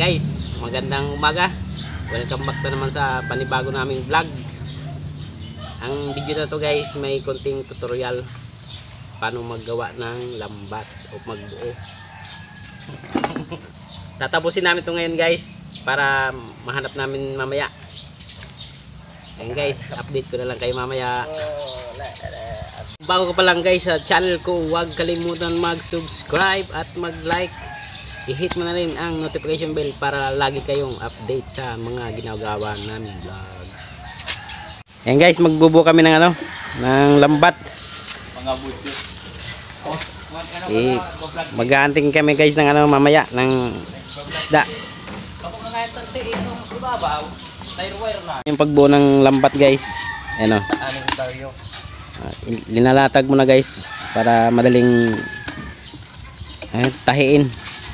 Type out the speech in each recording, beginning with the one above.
Guys, magandang umaga. Welcome back na naman sa panibago naming vlog. Ang video na to guys, may konting tutorial paano maggawa ng lambat o magbuo. Tatapusin namin to ngayon guys para mahanap namin mamaya. Ayan guys, update ko na lang kayo mamaya. Bago ka pa lang guys sa channel ko, huwag kalimutan mag-subscribe at mag-like. I-hit mo na rin ang notification bell para lagi kayong update sa mga ginagawa namin vlog. Ayan guys, magbubuo kami ng ng lambat. Mag-aanting kami guys ng mamaya ng isda. Yung pagbuo ng lambat guys. Ayan o. Linalatag mo na guys para madaling tahiin.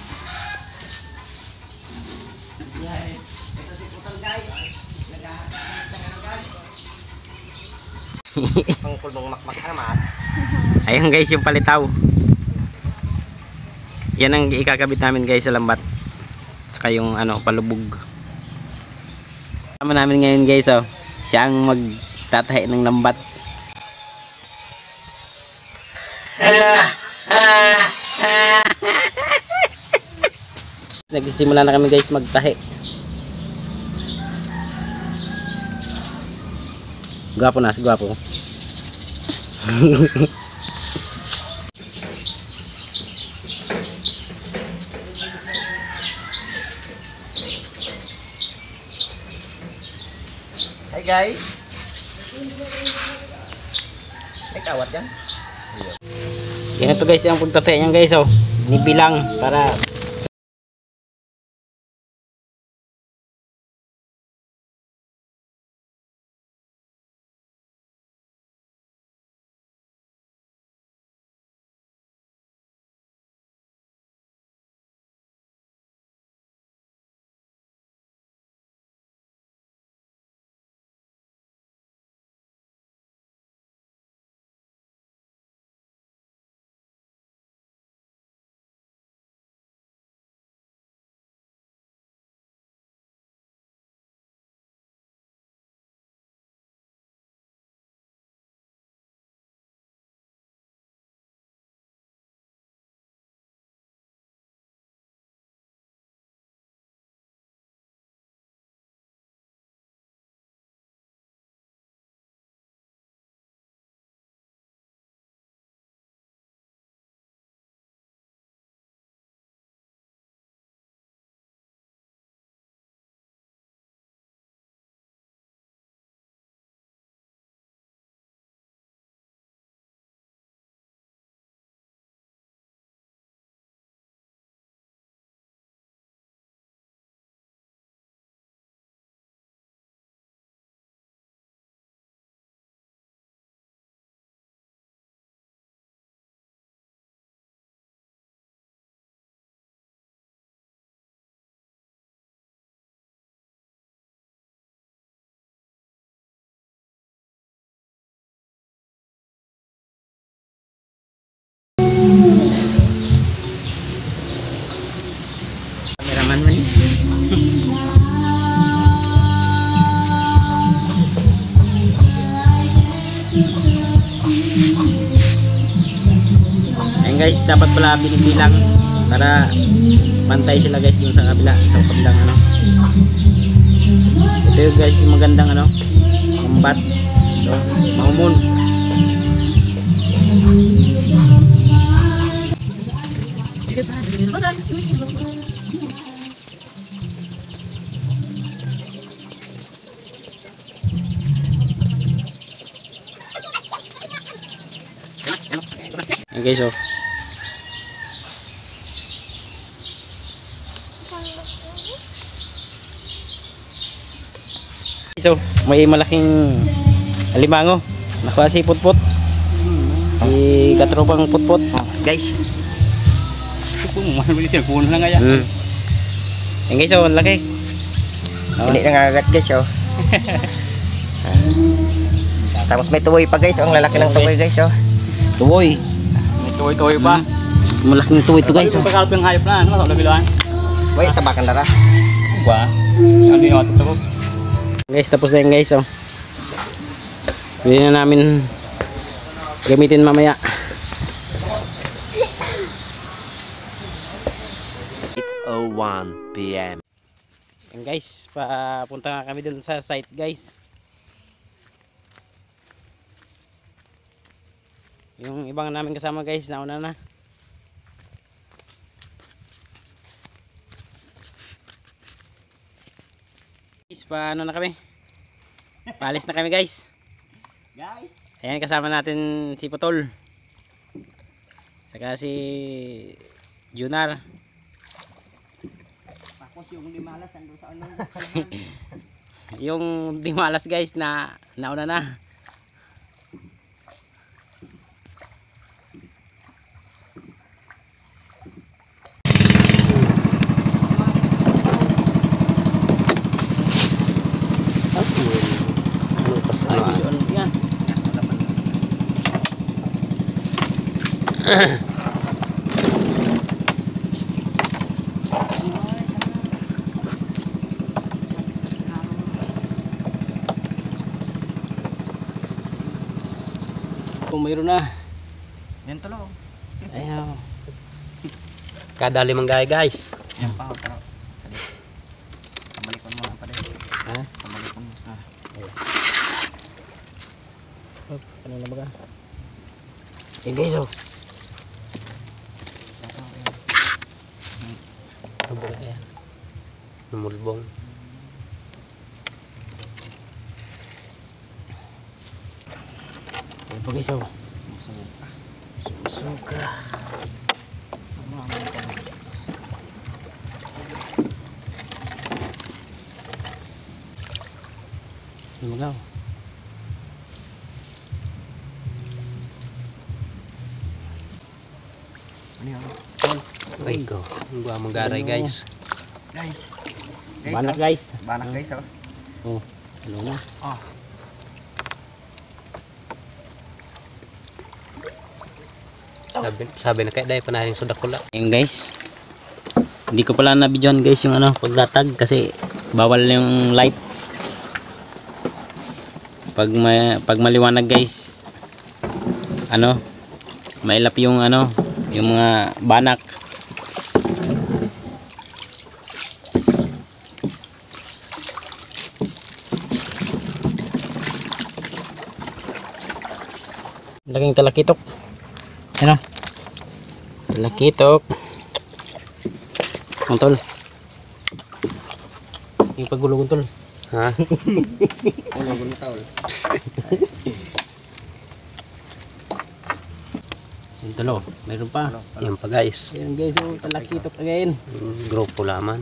Ayan guys yung palitaw. Yan ang ikakabit namin guys sa lambat. Saka yung palubog. Kasama namin ngayon guys siya ang magtatahi ng lambat. Nagsisimula na kami guys magtahi. Gwapo na, gwapo. Hi guys. May kawat yan. Yan ito guys yung pagtatahi niyan guys nibilang para cameraman man. Ayan guys, dapat pala binibilang para pantay sila guys dun sa kabilang ito yung guys yung magandang lambat mahumon. Okay, so may malaking alimango nakuha si Putput, si katropang Putput guys. Yan guys laki. Hindi nangagat guys Tapos may tuboy pa guys, ang lalaki ng tuboy guys Tuboy. May tuboy pa. Malaking tuboy ito guys Pagkalap ng hayop na, labilaan. Wait, tabakan dara. Kuha. Ano yung ato to? Guys, tapos na yun guys, oh. Pwede na namin gamitin mamaya. 8:01 PM. Yan guys, papunta nga kami dun sa site guys. Yung ibang namin kasama guys, nauna na. Guys, paano na kami? Paalis na kami guys. Ayan, kasama natin si Putol. Saka si Junar. Tapos yung limalas ando sa ano. Yung dimalas guys na nauna na. Ay, bisa ano yan? Kung mayroon na. Yan talo. Ayaw. Kada 5 gaya guys. Yan pa taro. Sali. Kamalikon mo lang pa din. Ha? Kamalikon mo sa. Oh, ano na ba ka? Yan guys, oh. Ano ba kaya? Numulbong. Yan po guys, oh. Suka. Ano ba ka? Ano yan? Ay ko. Gua manggaray guys. Guys. Banak guys. Banak guys oh. Oh, ano na? Oh. Sabi na kay dai panahin sudak ko la. Ayun guys. Hindi ko pala na-videoan guys yung ano, paglatag kasi bawal yung light. Pag maliwanag guys, ano, mailap yung ano, yung mga banak. Laking talakitok. Ano? Talakitok. Ang tol. Yung pagulog tol. Ha? Ulo ko ni taol. Yung tolo. Mayroon pa. Yan pa guys. Ayan guys, yung talakitok again. Grupo laman.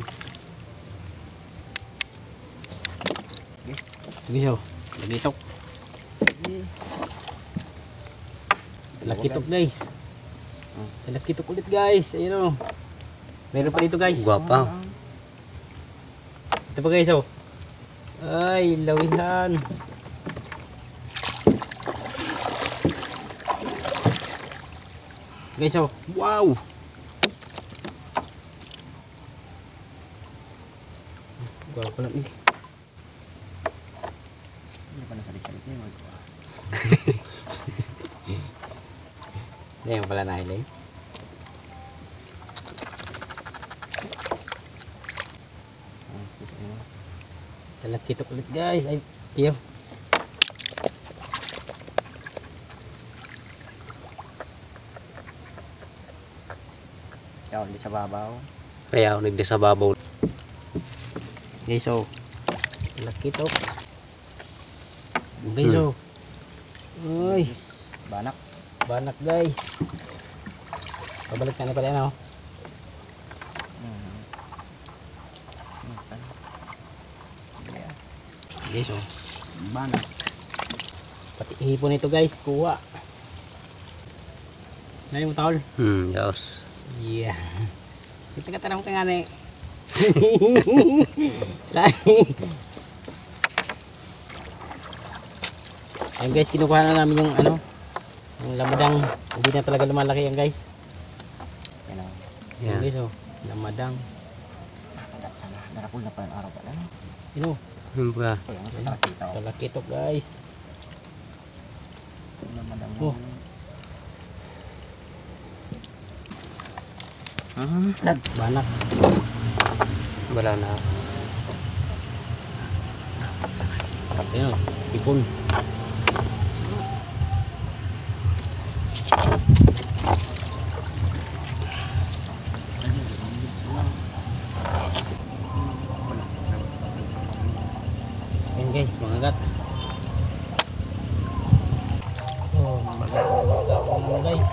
Sige siya. Talakitok. Talakitok guys. Talakitok ulit guys. Ayun o. Meron pa dito guys. Guwapa. Ito pa guys oh. Ay, lawihan. Guys oh. Wow. Guwapa lang nih. Hindi pa nasalit-salit niya. Yan pala nahiling. Talakitok ulit guys. Ay, iyo. Yaw, di sa babaw. Kaya unig di sa babaw. Guys oh. Talakitok. Guys oh. Uy, Banak. banak guys. Pabalik na pala yan oh. Guys oh. Banak. Pati ihipon nito guys, kuha. Na yung towel. Yes. Yeah. Kita ka tanong ka nga na eh. Ayun guys, kinukuha na namin yung ano, yung lamadang. Hindi na talaga lumalaki yan guys. Yan o. Ayun Yeah. guys oh, lamadang. Kagat sana. Narapul na pa yung araw pala. Ino, Ano ba? Ito yung nakakita ko. talakitok guys. Oh. Banak. Wala na. Ayun, ipon. Ayun guys, mga gat. Oh, mga guys.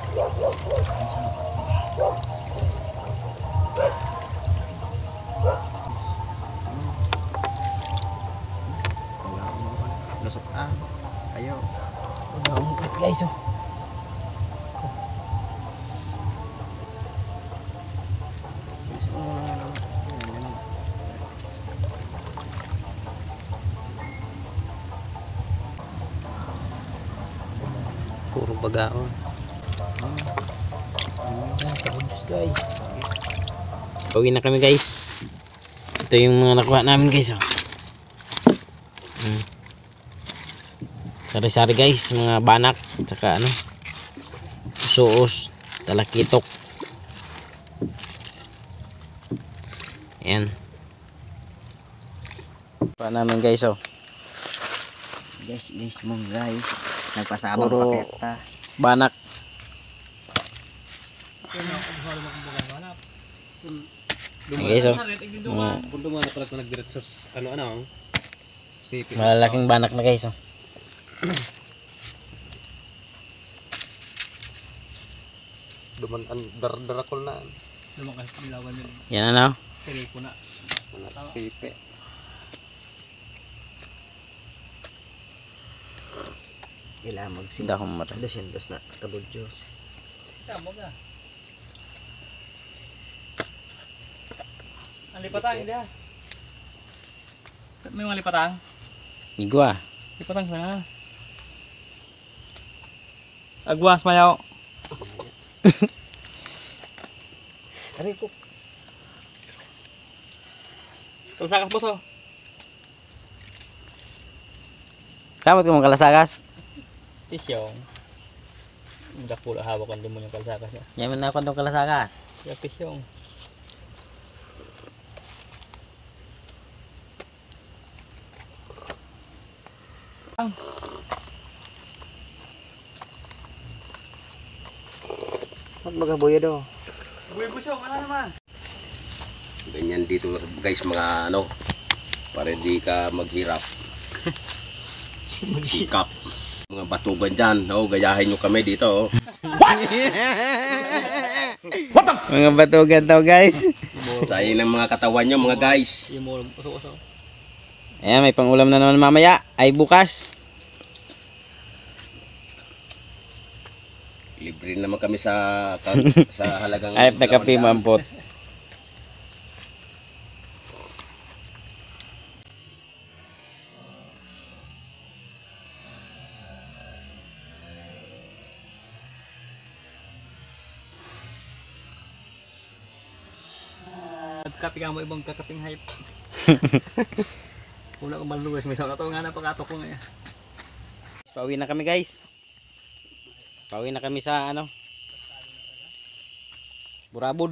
Lusot ah. Ayo. Ulit guys oh. Puro bagaon. Guys. Pauwi na kami guys. Ito yung mga nakuha namin guys oh. Sari-sari guys, mga banak, tsaka ano, suos, talakitok. Ayan. Pa namin guys oh. Guys mong guys. Nagpasabang Puro paketa. banak. Ayan guys oh. Punto mo na pala nagdiretso ano. Sipi. Malalaking banak na guys oh. Duman ang darakol na. Yan ano. Sipi. Ila Hindi ako mamatay. 200 na kabudyos. Ang lipatang, hindi ah. May mga lipatang? Igwa. Lipatang sana. Agwas mayaw. Ari ko. Pagsakas boss oh. Kamot ko mga kalasakas. Pisyong. Hindi pula hawak ang dumon yung kalsakas niya. Yaman na ako itong kalasakas. Kaya pisyong. At magabuyo do. Buhay pisyong, ano naman? Ganyan dito guys mga ano. Para di ka maghirap. Sikap. Mga batugan dyan. Oh, gayahin nyo kami dito. Oh. Mga batugan to guys. Sayin ng mga katawan nyo mga guys. Yung mo, usok-usok. Ayan, may pangulam na naman mamaya. Ay bukas. Libre naman kami sa sa halagang Ay, nakapi mampot. Kapi ka mo ibang kakaping hype. Wala kong maluwas. May sauna to nga na pagkatok ko ngayon. Pauwi na kami guys. Pauwi na kami sa ano. Burabod.